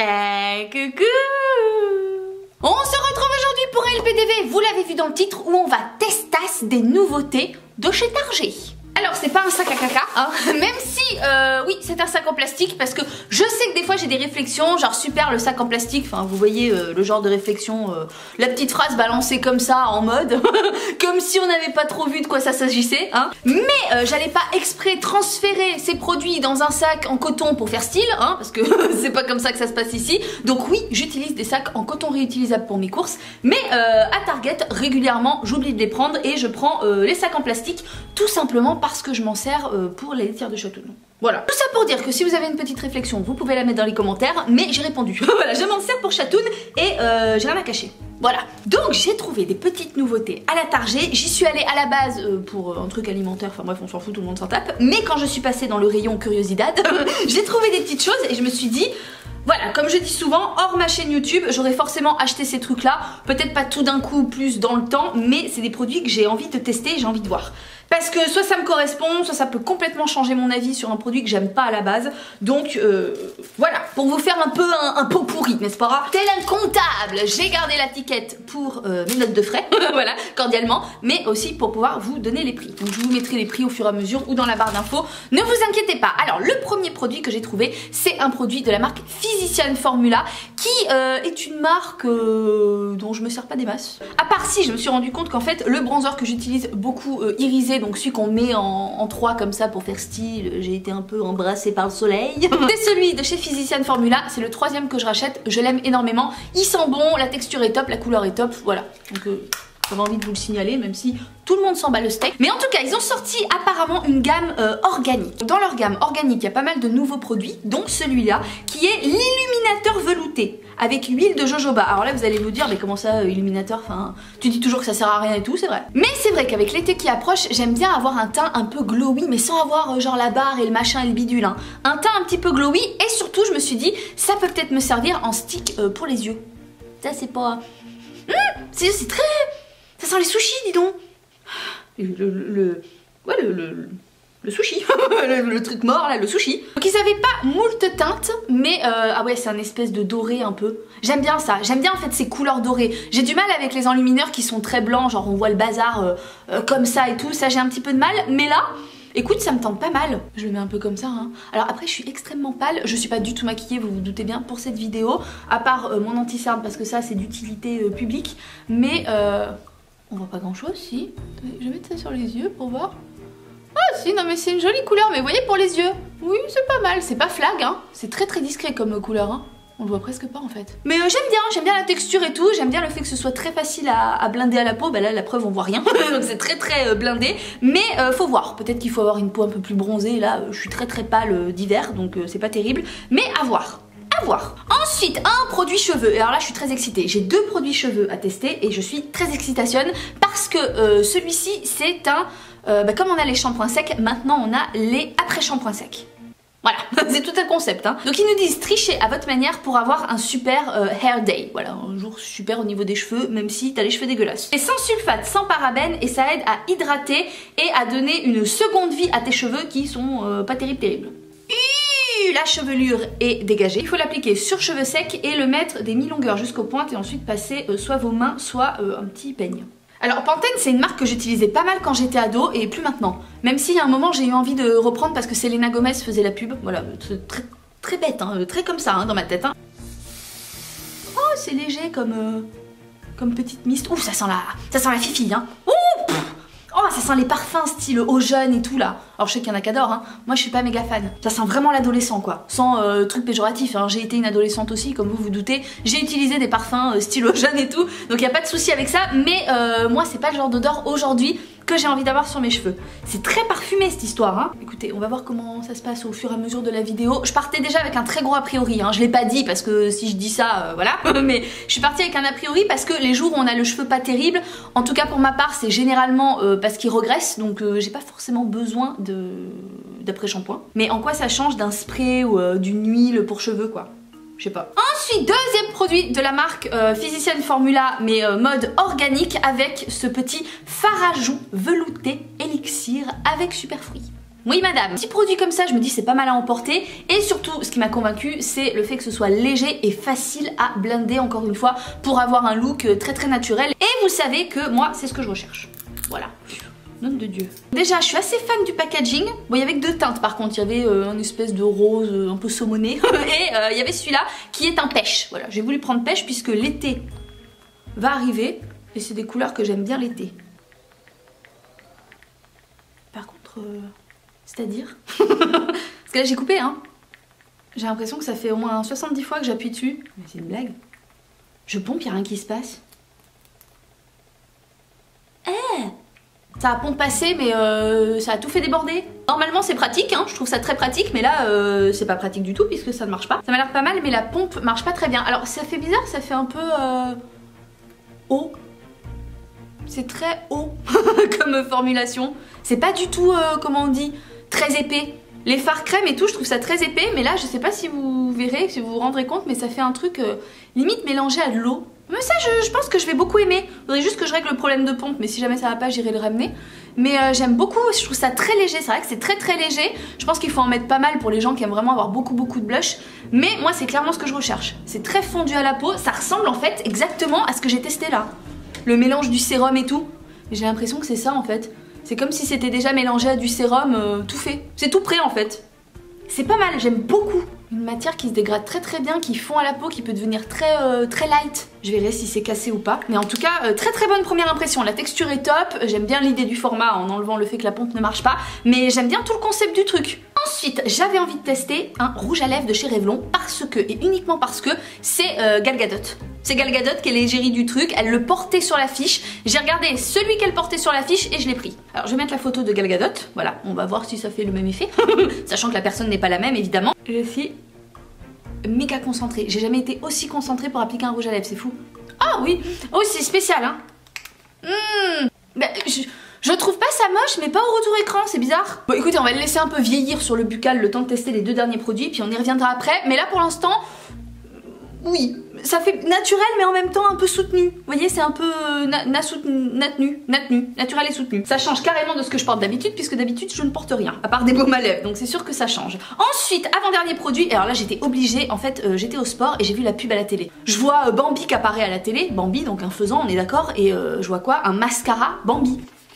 Coucou! On se retrouve aujourd'hui pour LPDV, vous l'avez vu dans le titre, où on va testasse des nouveautés de chez Target. Alors c'est pas un sac à caca, hein, même si oui c'est un sac en plastique, parce que je sais que des fois j'ai des réflexions genre super le sac en plastique, enfin vous voyez le genre de réflexion, la petite phrase balancée comme ça en mode comme si on n'avait pas trop vu de quoi ça s'agissait, hein. Mais j'allais pas exprès transférer ces produits dans un sac en coton pour faire style, hein, parce que c'est pas comme ça que ça se passe ici. Donc oui, j'utilise des sacs en coton réutilisable pour mes courses, mais à Target régulièrement j'oublie de les prendre et je prends les sacs en plastique tout simplement parce que je m'en sers pour les laitières de Chatoun. Voilà. Tout ça pour dire que si vous avez une petite réflexion, vous pouvez la mettre dans les commentaires, mais j'ai répondu. Voilà, je m'en sers pour Chatoun et j'ai rien à cacher. Voilà. Donc j'ai trouvé des petites nouveautés à la Target. J'y suis allée à la base pour un truc alimentaire, enfin bref on s'en fout, tout le monde s'en tape. Mais quand je suis passée dans le rayon Curiosidad, j'ai trouvé des petites choses et je me suis dit... Voilà, comme je dis souvent, hors ma chaîne YouTube, j'aurais forcément acheté ces trucs-là, peut-être pas tout d'un coup, plus dans le temps, mais c'est des produits que j'ai envie de tester et j'ai envie de voir. Parce que soit ça me correspond, soit ça peut complètement changer mon avis sur un produit que j'aime pas à la base. Donc voilà, pour vous faire un peu un pot pourri, n'est-ce pas? Tel un comptable, j'ai gardé la ticket pour mes notes de frais, voilà, cordialement, mais aussi pour pouvoir vous donner les prix. Donc je vous mettrai les prix au fur et à mesure ou dans la barre d'infos, ne vous inquiétez pas. Alors le premier produit que j'ai trouvé, c'est un produit de la marque Physician Formula, qui est une marque dont je me sers pas des masses. À part si je me suis rendu compte qu'en fait le bronzer que j'utilise beaucoup irisé, donc celui qu'on met en 3 comme ça pour faire style, j'ai été un peu embrassée par le soleil. C'est celui de chez Physician Formula, c'est le troisième que je rachète, je l'aime énormément, il sent bon, la texture est top, la couleur est top, voilà. Donc j'avais envie de vous le signaler, même si tout le monde s'en bat le steak. Mais en tout cas, ils ont sorti apparemment une gamme organique. Dans leur gamme organique, il y a pas mal de nouveaux produits, dont celui-là, qui est l'illuminateur velouté, avec huile de jojoba. Alors là, vous allez vous dire, mais comment ça, illuminateur? Enfin, tu dis toujours que ça sert à rien et tout, c'est vrai. Mais c'est vrai qu'avec l'été qui approche, j'aime bien avoir un teint un peu glowy, mais sans avoir genre la barre et le machin et le bidule, hein. Un teint un petit peu glowy, et surtout, je me suis dit, ça peut peut-être me servir en stick pour les yeux. Ça, c'est pas... c'est très... Ça sent les sushis, dis donc. Le sushi. le truc mort là, le sushi. Donc ils avaient pas moult teintes, mais ah ouais, c'est un espèce de doré un peu. J'aime bien ça, j'aime bien en fait ces couleurs dorées. J'ai du mal avec les enlumineurs qui sont très blancs, genre on voit le bazar comme ça et tout, ça j'ai un petit peu de mal, mais là... Écoute, ça me tente pas mal. Je le mets un peu comme ça, hein. Alors après, je suis extrêmement pâle. Je suis pas du tout maquillée, vous vous doutez bien, pour cette vidéo. À part mon anti-cerne, parce que ça, c'est d'utilité publique. Mais on voit pas grand-chose, si. Je vais mettre ça sur les yeux pour voir. Ah si, non mais c'est une jolie couleur, mais vous voyez pour les yeux. Oui, c'est pas mal. C'est pas flag, hein. C'est très très discret comme couleur, hein. On le voit presque pas en fait. Mais j'aime bien la texture et tout, j'aime bien le fait que ce soit très facile à blinder à la peau. Bah là la preuve on voit rien, donc c'est très très blindé. Mais faut voir, peut-être qu'il faut avoir une peau un peu plus bronzée. Là je suis très très pâle d'hiver, donc c'est pas terrible. Mais à voir. À voir. Ensuite, un produit cheveux. Et alors là, je suis très excitée. J'ai 2 produits cheveux à tester et je suis très excitation parce que celui-ci, c'est un... comme on a les shampoings secs, maintenant on a les après-shampoings secs. Voilà, c'est tout un concept, hein. Donc ils nous disent tricher à votre manière pour avoir un super hair day. Voilà, un jour super au niveau des cheveux, même si t'as les cheveux dégueulasses. Et sans sulfate, sans parabènes, et ça aide à hydrater et à donner une seconde vie à tes cheveux qui sont pas terribles. La chevelure est dégagée. Il faut l'appliquer sur cheveux secs et le mettre des mi-longueurs jusqu'aux pointes et ensuite passer soit vos mains, soit un petit peigne. Alors Pantene, c'est une marque que j'utilisais pas mal quand j'étais ado et plus maintenant. Même si à un moment j'ai eu envie de reprendre parce que Selena Gomez faisait la pub. Voilà, très, très bête, hein, très comme ça hein, dans ma tête. Hein. Oh, c'est léger comme petite mist. Ouh, ça sent la fifi, hein. Ouh, pff. Oh, ça sent les parfums style eau jeune et tout là. Alors je sais qu'il y en a qui adorent, hein. Moi je suis pas méga fan. Ça sent vraiment l'adolescent quoi. Sans truc péjoratif, hein. J'ai été une adolescente aussi, comme vous vous doutez. J'ai utilisé des parfums style eau jeune et tout. Donc il n'y a pas de souci avec ça. Mais moi c'est pas le genre d'odeur aujourd'hui que j'ai envie d'avoir sur mes cheveux. C'est très parfumé cette histoire, hein. Écoutez, on va voir comment ça se passe au fur et à mesure de la vidéo. Je partais déjà avec un très gros a priori, hein. Je l'ai pas dit parce que si je dis ça, voilà. Mais je suis partie avec un a priori parce que les jours où on a le cheveu pas terrible, en tout cas pour ma part, c'est généralement parce qu'il regresse. Donc j'ai pas forcément besoin d'après-shampoing. Mais en quoi ça change d'un spray ou d'une huile pour cheveux quoi? Je sais pas. Ensuite, deuxième produit de la marque Physician Formula, mais mode organique, avec ce petit fard à joues velouté élixir avec super fruits. Oui madame. Petit produit comme ça, je me dis c'est pas mal à emporter. Et surtout, ce qui m'a convaincu, c'est le fait que ce soit léger et facile à blender, encore une fois, pour avoir un look très très naturel. Et vous savez que moi, c'est ce que je recherche. Voilà. Nom de Dieu. Déjà, je suis assez fan du packaging. Bon, il y avait que 2 teintes par contre. Il y avait une espèce de rose un peu saumonné. Et il y avait celui-là qui est un pêche. Voilà, j'ai voulu prendre pêche puisque l'été va arriver. Et c'est des couleurs que j'aime bien l'été. Par contre, c'est-à-dire parce que là j'ai coupé, hein. J'ai l'impression que ça fait au moins 70 fois que j'appuie dessus. Mais c'est une blague. Je pompe, il n'y a rien qui se passe. Ça a pompe passé, mais ça a tout fait déborder. Normalement c'est pratique, hein, je trouve ça très pratique, mais là c'est pas pratique du tout puisque ça ne marche pas. Ça m'a l'air pas mal, mais la pompe marche pas très bien. Alors ça fait bizarre, ça fait un peu haut. C'est très haut comme formulation. C'est pas du tout, comment on dit, très épais. Les fards crème et tout, je trouve ça très épais, mais là je sais pas si vous verrez, si vous vous rendrez compte, mais ça fait un truc limite mélangé à de l'eau. Mais ça je pense que je vais beaucoup aimer. Faudrait juste que je règle le problème de pompe, mais si jamais ça va pas j'irai le ramener. Mais j'aime beaucoup, je trouve ça très léger, c'est vrai que c'est très très léger. Je pense qu'il faut en mettre pas mal pour les gens qui aiment vraiment avoir beaucoup de blush. Mais moi c'est clairement ce que je recherche. C'est très fondu à la peau, ça ressemble en fait exactement à ce que j'ai testé là. Le mélange du sérum et tout. J'ai l'impression que c'est ça en fait. C'est comme si c'était déjà mélangé à du sérum, tout fait. C'est tout prêt en fait. C'est pas mal, j'aime beaucoup. Une matière qui se dégrade très très bien, qui fond à la peau, qui peut devenir très, très light. Je verrai si c'est cassé ou pas. Mais en tout cas, très très bonne première impression. La texture est top. J'aime bien l'idée du format en enlevant le fait que la pompe ne marche pas. Mais j'aime bien tout le concept du truc. Ensuite, j'avais envie de tester un rouge à lèvres de chez Revlon parce que, et uniquement parce que, c'est Gal Gadot. C'est Gal Gadot qui est l'égérie du truc, elle le portait sur l'affiche. J'ai regardé celui qu'elle portait sur l'affiche et je l'ai pris. Alors je vais mettre la photo de Gal Gadot, voilà, on va voir si ça fait le même effet. Sachant que la personne n'est pas la même évidemment. Je suis méga concentrée, j'ai jamais été aussi concentrée pour appliquer un rouge à lèvres, c'est fou. Ah oui, oh c'est spécial hein. Bah, je trouve pas ça moche mais pas au retour écran, c'est bizarre. Bon écoutez, on va le laisser un peu vieillir sur le buccal le temps de tester les 2 derniers produits puis on y reviendra après. Mais là pour l'instant, oui, ça fait naturel mais en même temps un peu soutenu. Vous voyez, c'est un peu naturel et soutenu. Ça change carrément de ce que je porte d'habitude puisque d'habitude je ne porte rien, à part des baumes à lèvres, donc c'est sûr que ça change. Ensuite, avant-dernier produit, et alors là j'étais obligée, en fait j'étais au sport et j'ai vu la pub à la télé. Je vois Bambi qui apparaît à la télé, Bambi donc un faisan, on est d'accord, et je vois quoi? Un mascara Bambi.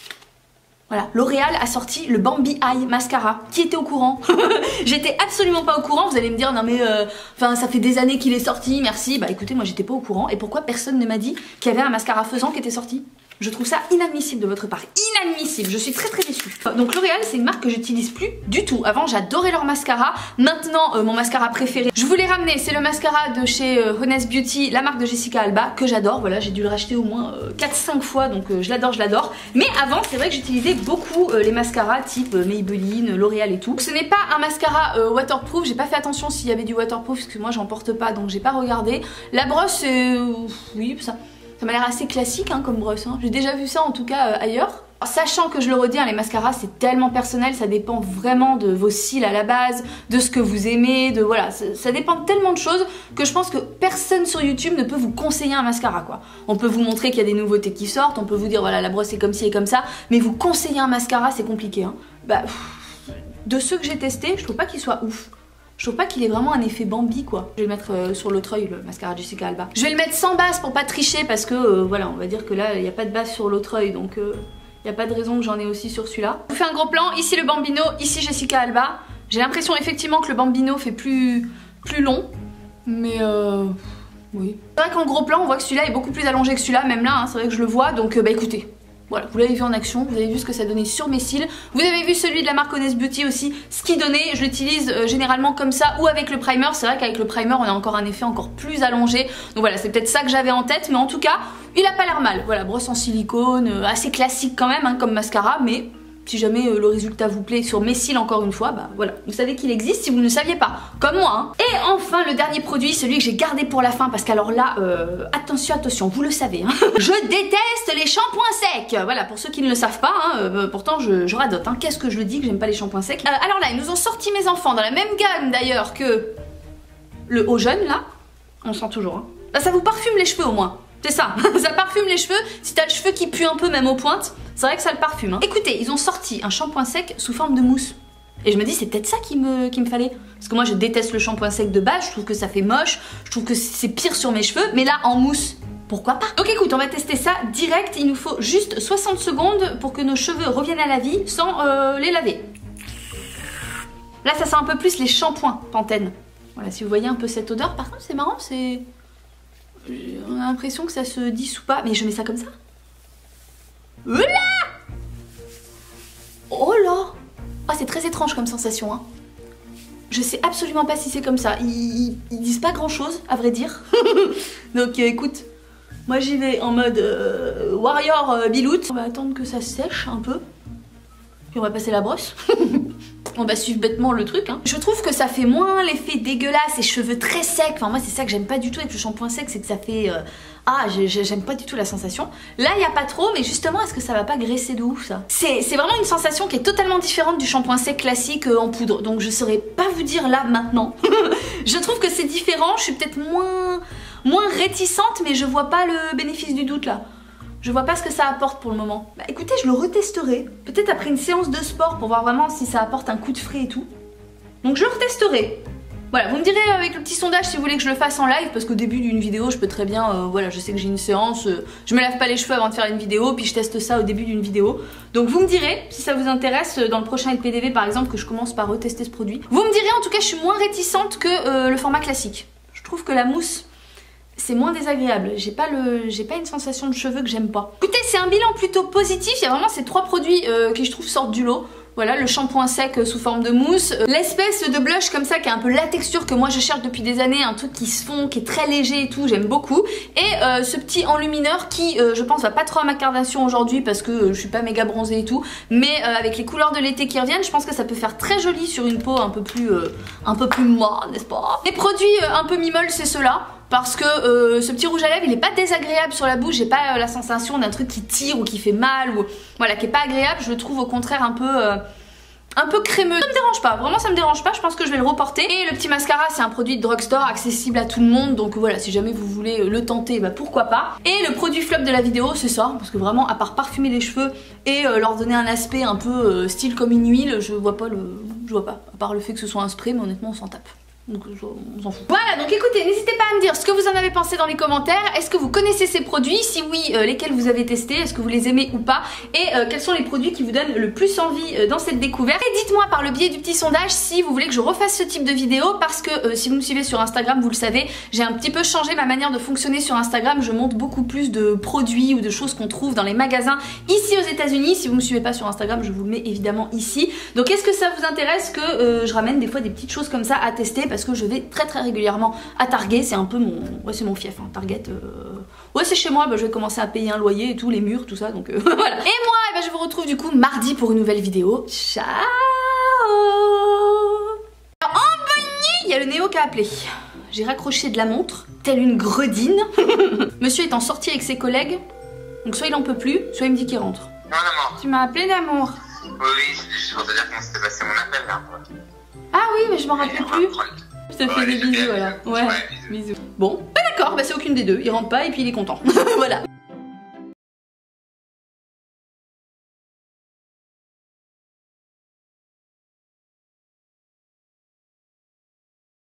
Voilà, L'Oréal a sorti le Bambi Eye Mascara. Qui était au courant? J'étais absolument pas au courant, vous allez me dire non mais enfin ça fait des années qu'il est sorti, merci. Bah écoutez, moi j'étais pas au courant. Et pourquoi personne ne m'a dit qu'il y avait un mascara faisan qui était sorti? Je trouve ça inadmissible de votre part, inadmissible, je suis très très déçue. Donc L'Oréal c'est une marque que j'utilise plus du tout. Avant j'adorais leur mascara, maintenant mon mascara préféré, je vous l'ai ramené, c'est le mascara de chez Honest Beauty, la marque de Jessica Alba, que j'adore, voilà j'ai dû le racheter au moins 4-5 fois, donc je l'adore. Mais avant c'est vrai que j'utilisais beaucoup les mascaras type Maybelline, L'Oréal et tout. Ce n'est pas un mascara waterproof, j'ai pas fait attention s'il y avait du waterproof parce que moi j'en porte pas donc j'ai pas regardé. La brosse oui ça m'a l'air assez classique hein, comme brosse, hein. J'ai déjà vu ça en tout cas ailleurs. Sachant que je le redis, hein, les mascaras c'est tellement personnel, ça dépend vraiment de vos cils à la base, de ce que vous aimez, de voilà, ça dépend de tellement de choses que je pense que personne sur YouTube ne peut vous conseiller un mascara quoi. On peut vous montrer qu'il y a des nouveautés qui sortent, on peut vous dire voilà la brosse est comme ci et comme ça, mais vous conseiller un mascara c'est compliqué hein. Bah, de ceux que j'ai testés, je trouve pas qu'il soit ouf. Je trouve pas qu'il ait vraiment un effet Bambi quoi. Je vais le mettre sur l'autre œil, le mascara Jessica Alba. Je vais le mettre sans base pour pas tricher parce que voilà, on va dire que là il n'y a pas de base sur l'autre œil donc il n'y a pas de raison que j'en ai aussi sur celui-là. Je vous fais un gros plan, ici le Bambino, ici Jessica Alba. J'ai l'impression effectivement que le Bambino fait plus long, mais oui. C'est vrai qu'en gros plan on voit que celui-là est beaucoup plus allongé que celui-là, même là hein, c'est vrai que je le vois donc bah écoutez. Voilà, vous l'avez vu en action, vous avez vu ce que ça donnait sur mes cils. Vous avez vu celui de la marque Honest Beauty aussi, ce qu'il donnait. Je l'utilise généralement comme ça ou avec le primer. C'est vrai qu'avec le primer, on a encore un effet encore plus allongé. Donc voilà, c'est peut-être ça que j'avais en tête. Mais en tout cas, il a pas l'air mal. Voilà, brosse en silicone, assez classique quand même hein, comme mascara. Mais si jamais le résultat vous plaît sur mes cils encore une fois, bah voilà, vous savez qu'il existe si vous ne le saviez pas, comme moi hein. Et enfin le dernier produit, celui que j'ai gardé pour la fin parce qu'alors là, attention, vous le savez hein. Je déteste les shampoings secs. Voilà, pour ceux qui ne le savent pas, hein, pourtant je radote hein. Qu'est-ce que je le dis que j'aime pas les shampoings secs. Alors là, ils nous ont sorti mes enfants dans la même gamme d'ailleurs que le haut jeune là, on sent toujours hein. Bah, ça vous parfume les cheveux au moins. C'est ça, ça parfume les cheveux. Si t'as le cheveu qui pue un peu même aux pointes, c'est vrai que ça le parfume hein. Écoutez, ils ont sorti un shampoing sec sous forme de mousse. Et je me dis c'est peut-être ça qu'il me fallait. Parce que moi je déteste le shampoing sec de base, je trouve que ça fait moche, je trouve que c'est pire sur mes cheveux, mais là en mousse, pourquoi pas? Donc écoute, on va tester ça direct, il nous faut juste 60 secondes pour que nos cheveux reviennent à la vie sans les laver. Là ça sent un peu plus les shampoings Pantene. Voilà, si vous voyez un peu cette odeur, par contre c'est marrant, c'est... On a l'impression que ça se dissout pas, mais je mets ça comme ça. Oula! Oh là! Ah, c'est très étrange comme sensation, hein. Je sais absolument pas si c'est comme ça. Ils disent pas grand chose, à vrai dire. Donc écoute, moi j'y vais en mode warrior biloute. On va attendre que ça sèche un peu. Puis on va passer la brosse. On va suivre bêtement le truc, hein. Je trouve que ça fait moins l'effet dégueulasse et cheveux très secs. Enfin moi c'est ça que j'aime pas du tout avec le shampoing sec, c'est que ça fait... Ah, j'aime pas du tout la sensation. Là il y a pas trop, mais justement est-ce que ça va pas graisser de ouf ça? C'est vraiment une sensation qui est totalement différente du shampoing sec classique en poudre. Donc je saurais pas vous dire là maintenant. Je trouve que c'est différent, je suis peut-être moins réticente, mais je vois pas le bénéfice du doute là. Je vois pas ce que ça apporte pour le moment. Bah écoutez, je le retesterai. Peut-être après une séance de sport pour voir vraiment si ça apporte un coup de frais et tout. Donc je le retesterai. Voilà, vous me direz avec le petit sondage si vous voulez que je le fasse en live, parce qu'au début d'une vidéo, je peux très bien, voilà, je sais que j'ai une séance, je me lave pas les cheveux avant de faire une vidéo, puis je teste ça au début d'une vidéo. Donc vous me direz si ça vous intéresse dans le prochain LPDV par exemple que je commence par retester ce produit. Vous me direz, en tout cas je suis moins réticente que le format classique. Je trouve que la mousse... c'est moins désagréable, j'ai pas une sensation de cheveux que j'aime pas. Écoutez, c'est un bilan plutôt positif, il y a vraiment ces trois produits qui je trouve sortent du lot. Voilà, le shampoing sec sous forme de mousse, l'espèce de blush comme ça qui a un peu la texture que moi je cherche depuis des années, un truc qui se fond, qui est très léger et tout, j'aime beaucoup. Et ce petit enlumineur qui je pense va pas trop à ma carnation aujourd'hui parce que je suis pas méga bronzée et tout, mais avec les couleurs de l'été qui reviennent, je pense que ça peut faire très joli sur une peau un peu plus molle, n'est-ce pas? Les produits un peu mi-molles c'est ceux-là. Parce que ce petit rouge à lèvres il est pas désagréable sur la bouche, j'ai pas la sensation d'un truc qui tire ou qui fait mal ou voilà, qui est pas agréable, je le trouve au contraire un peu crémeux. Ça me dérange pas, vraiment ça me dérange pas, je pense que je vais le reporter. Et le petit mascara c'est un produit de drugstore accessible à tout le monde, donc voilà, si jamais vous voulez le tenter, bah pourquoi pas. Et le produit flop de la vidéo c'est ça, parce que vraiment à part parfumer les cheveux et leur donner un aspect un peu style comme une huile, je vois pas, à part le fait que ce soit un spray, mais honnêtement on s'en tape. Donc on s'en fout. Voilà, donc écoutez, n'hésitez pas à me dire ce que vous en avez pensé dans les commentaires. Est-ce que vous connaissez ces produits? Si oui, lesquels vous avez testés? Est-ce que vous les aimez ou pas? Et quels sont les produits qui vous donnent le plus envie dans cette découverte? Et dites-moi par le biais du petit sondage si vous voulez que je refasse ce type de vidéo, parce que si vous me suivez sur Instagram, vous le savez, j'ai un petit peu changé ma manière de fonctionner sur Instagram. Je montre beaucoup plus de produits ou de choses qu'on trouve dans les magasins ici aux États-Unis. Si vous me suivez pas sur Instagram, je vous le mets évidemment ici. Donc est-ce que ça vous intéresse que je ramène des fois des petites choses comme ça à tester? Parce que je vais très régulièrement à Target, c'est un peu mon... ouais, c'est mon fief, hein, Target. Ouais, c'est chez moi, bah, je vais commencer à payer un loyer et tout, les murs, tout ça, donc voilà. Et moi, bah, je vous retrouve du coup mardi pour une nouvelle vidéo. Ciao. Alors, en bonne il y a le Néo qui a appelé. J'ai raccroché de la montre, telle une gredine. Monsieur étant sorti avec ses collègues, donc soit il en peut plus, soit il me dit qu'il rentre. Non, maman. Tu m'as appelé d'amour. Oui, c'est juste pour te dire comment s'était passé mon appel là. Ah oui, mais je m'en rappelle plus. Je te fais des bisous, voilà. Ouais, bisous. Bon, bah d'accord, bah c'est aucune des deux. Il rentre pas et puis il est content. Voilà.